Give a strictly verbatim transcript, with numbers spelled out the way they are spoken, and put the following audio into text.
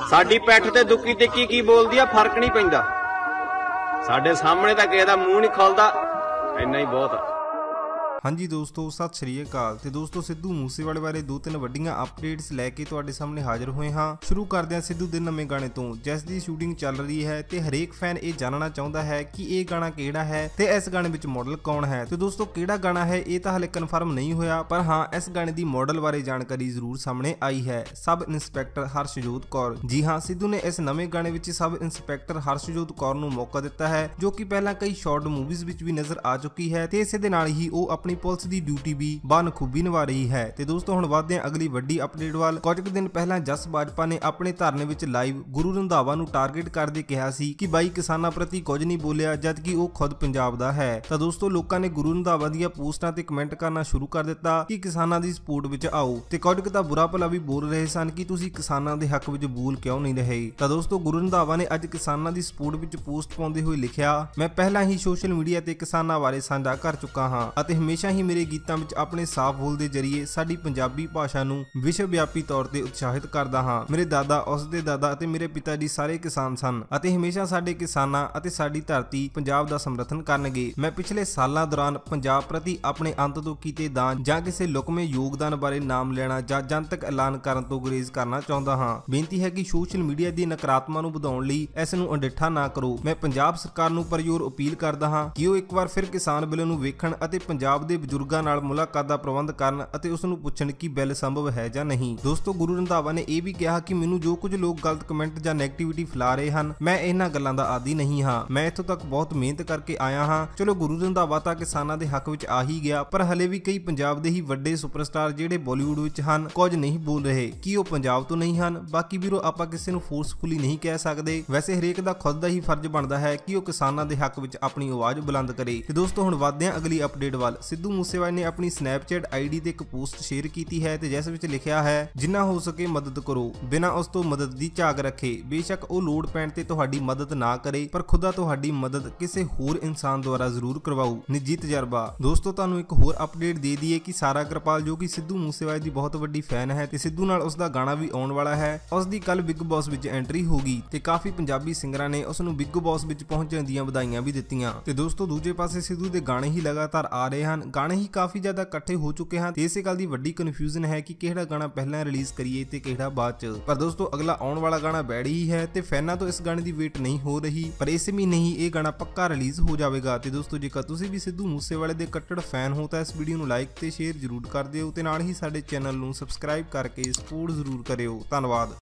साडी पैठ ते दुक्की तिक्की की बोलदी आ फर्क नहीं पैंदा। साडे सामने तां किसे दा मूंह नहीं खुलदा, इन्ना ही बहुत आ। हाँ जी दोस्तों, सत श्री अकाल। ते दोस्तों सिद्धू मूसेवाले बारे दो तीन वड्डियां अपडेट्स लैके तुहाडे सामने हाजिर होए हाँ। शुरू करदे हां सिद्धू दे नਵੇਂ गाने तो, जिस दी शूटिंग चल रही है ते हरेक फैन ये जानना चाहता है कि ये गाना किहड़ा है ते इस गाने विच मॉडल कौन है। तो दोस्तों किहड़ा गाना है ये तो हाले कन्फर्म नहीं होया, पर हाँ इस गाने की मॉडल बारे जानकारी जरूर सामने आई है। Sub inspector हर्षजोत Kaur. जी हाँ, सिद्धू ने इस नਵੇਂ गाने विच सब इंस्पैक्टर हर्षजोत कौर नूं मौका दिता है, जो कि पहला कई शॉर्ट मूवीज विच भी नजर आ चुकी है ते इसे दे नाल ही वो अपनी पुलिस की ड्यूटी भी बानखूबी निभा रही है। ते दोस्तों हुण वधदे हां अगली वड्डी अपडेट वाल। कुछ दिन पहला जस बाजपा ने अपने धरने विच लाइव गुरु रंधावा नूं टारगेट करदे कहा सी कि बाई किसानां प्रति कुछ नहीं बोलिया, जबकि वो खुद पंजाब दा है। तां दोस्तों लोकां ने गुरु रंधावा दीआं पोस्टां ते कमेंट करना शुरू कर दिता कि किसानां दी सपोर्ट विच आओ, ते कुछ तां बुरा भला भी बोल रहे सन कि तुसीं किसानां दे हक विच बोल क्यों नहीं रहे। तां दोस्तों गुरु रंधावा ने अज किसानां दी सपोर्ट विच पोस्ट पाउंदे होए लिखिया, मैं पहला ही सोशल मीडिया ते किसानां बारे साझा कर चुका हां ਅਤੇ हमेशा ही मेरे गीतां विच अपने साफ बोल ਦੇ ਜਰੀਏ ਸਾਡੀ ਪੰਜਾਬੀ ਭਾਸ਼ਾ ਨੂੰ ਵਿਸ਼ਵ ਵਿਆਪੀ ਤੌਰ ਤੇ ਉਤਸ਼ਾਹਿਤ ਕਰਦਾ ਹਾਂ। ਮੇਰੇ ਦਾਦਾ, ਉਸ ਦੇ ਦਾਦਾ ਅਤੇ ਮੇਰੇ ਪਿਤਾ ਜੀ ਸਾਰੇ ਕਿਸਾਨ ਸਨ ਅਤੇ ਹਮੇਸ਼ਾ ਸਾਡੇ ਕਿਸਾਨਾਂ ਅਤੇ ਸਾਡੀ ਧਰਤੀ ਪੰਜਾਬ ਦਾ ਸਮਰਥਨ ਕਰਨਗੇ। ਮੈਂ ਪਿਛਲੇ ਸਾਲਾਂ ਦੌਰਾਨ ਪੰਜਾਬ ਪ੍ਰਤੀ ਆਪਣੇ ਅੰਤ ਤੋਂ ਕੀਤੇ ਦਾਨ ਜਾਂ ਕਿਸੇ ਲੁਕਵੇਂ ਯੋਗਦਾਨ ਬਾਰੇ ਨਾਮ ਲੈਣਾ ਜਾਂ ਜਨਤਕ ਐਲਾਨ ਕਰਨ ਤੋਂ ਗੁਰੇਜ਼ ਕਰਨਾ ਚਾਹੁੰਦਾ ਹਾਂ। ਬੇਨਤੀ ਹੈ ਕਿ ਸੋਸ਼ਲ ਮੀਡੀਆ ਦੀ ਨਕਾਰਾਤਮਕ ਨੂੰ ਵਧਾਉਣ ਲਈ ਇਸ ਨੂੰ ਅਣਡਿੱਠਾ ਨਾ ਕਰੋ। ਮੈਂ ਪੰਜਾਬ ਸਰਕਾਰ ਨੂੰ ਪਰਯੋਰ ਅਪੀਲ ਕਰਦਾ ਹਾਂ ਕਿ ਉਹ ਇੱਕ ਵਾਰ ਫਿਰ ਕਿਸਾਨ ਬਿੱਲ ਨੂੰ ਵੇਖਣ ਅਤੇ ਪੰਜਾਬ ਦੇ ਬਜ਼ੁਰਗਾਂ ਨਾਲ ਮੁਲਾਕਾਤ ਦਾ ਪ੍ਰਬੰਧ ਕਰਨ ਅਤੇ ਉਸ ਨੂੰ ਪੁੱਛਣ ਕਿ ਬਿੱਲ ਸੰਭਵ ਹੈ ਜਾਂ ਨਹੀਂ। ਦੋਸਤੋ ਗੁਰੂ ਰੰਧਾਵਾ ਨੇ ਇਹ ਵੀ ਕਿਹਾ ਕਿ ਮੈਨੂੰ ਜੋ ਕੁਝ ਲੋਕ ਗਲਤ ਕਮੈਂਟ ਜਾਂ ਨੈਗੇਟਿਵਿਟੀ ਫੈਲਾ ਰਹੇ ਹਨ, ਮੈਂ ਇਹਨਾਂ ਗੱਲਾਂ ਦਾ ਆਦੀ ਨਹੀਂ ਹਾਂ। ਮੈਂ ਇੱਥੋਂ ਤੱਕ ਬਹੁਤ ਮਿਹਨਤ ਕਰਕੇ ਆਇਆ ਹਾਂ। ਚਲੋ ਗੁਰੂ ਰੰਧਾਵਾ ਤਾਂ ਕਿਸਾਨਾਂ ਦੇ ਹੱਕ ਵਿੱਚ ਆ ਹੀ ਗਿਆ, ਪਰ ਹਲੇ ਵੀ ਕਈ ਪੰਜਾਬ ਦੇ ਹੀ ਵੱਡੇ ਸੁਪਰਸਟਾਰ ਜਿਹੜੇ ਬਾਲੀਵੁੱਡ ਵਿੱਚ ਹਨ ਕੁਝ ਨਹੀਂ ਬੋਲ ਰਹੇ ਕਿ ਉਹ ਪੰਜਾਬ ਤੋਂ ਨਹੀਂ ਹਨ। ਬਾਕੀ ਵੀਰੋ ਆਪਾਂ ਕਿਸੇ ਨੂੰ ਫੋਰਸਫੁਲੀ ਨਹੀਂ ਕਹਿ ਸਕਦੇ, ਵੈਸੇ ਹਰੇਕ ਦਾ ਖੁਦ ਦਾ ਹੀ ਫਰਜ਼ ਬਣਦਾ ਹੈ ਕਿ ਉਹ ਕਿਸਾਨਾਂ ਦੇ ਹੱਕ ਵਿੱਚ ਆਪਣੀ ਆਵਾਜ਼ ਬੁਲੰਦ ਕਰੇ। ਤੇ ਦੋਸਤੋ ਹੁਣ ਵਧਦੇ ਹਾਂ ਅਗਲੀ ਅਪਡੇਟ ਵੱਲ। ਸਿੱਧੂ ਮੂਸੇਵਾਲੇ ਨੇ ਆਪਣੀ ਸਨੈਪਚੈਟ ਆਈਡੀ ਤੇ ਇੱਕ पोस्ट शेयर की है ते जिस विच लिखिया है, जिन्ना हो सके मदद करो, बिना उस तो मदद दी झाग रखे। बेशक वो लोड़ पैण ते तुहाडी मदद ना करे, पर खुदा तुहाडी मदद किसी होर इंसान द्वारा जरूर करवाऊ। निजी तजर्बा। दोस्तों तुहानू एक होर अपडेट दे दईए कि सारा कृपाल जो कि सिद्धू मूसेवाले दी बहुत वड्डी फैन है ते सिद्धू नाल उसदा गाना भी आउण वाला है, उसदी कल बिग बॉस विच एंट्री होगी ते काफी पंजाबी सिंगरां ने उस नू बिग बॉस विच पहुंचण दीआं वधाईआं भी दित्तियां। ते दोस्तों दूजे पासे सिद्धू दे गाने ही लगातार आ रहे हैं, गाने ही काफी ज्यादा इकट्ठे हो चुके हैं। इसे गल दी वड्डी कन्फ्यूजन है कि किहड़ा गाना पहला रिलीज करिए ते किहड़ा बाद च। पर दोस्तों अगला आउण वाला गाना बैड ही है ते फैनां तो इस गाने दी वेट नहीं हो रही, पर इस महीने ही ये गाना पक्का रिलीज हो जाएगा। ते दोस्तों जेकर तुसीं भी सिद्धू मूसेवाले दे कट्टड़ फैन हो तां इस वीडियो नूं लाइक ते शेयर जरूर कर दिओ ते नाल ही साडे चैनल नूं सबसक्राइब करके सपोर्ट जरूर करिओ। धन्नवाद।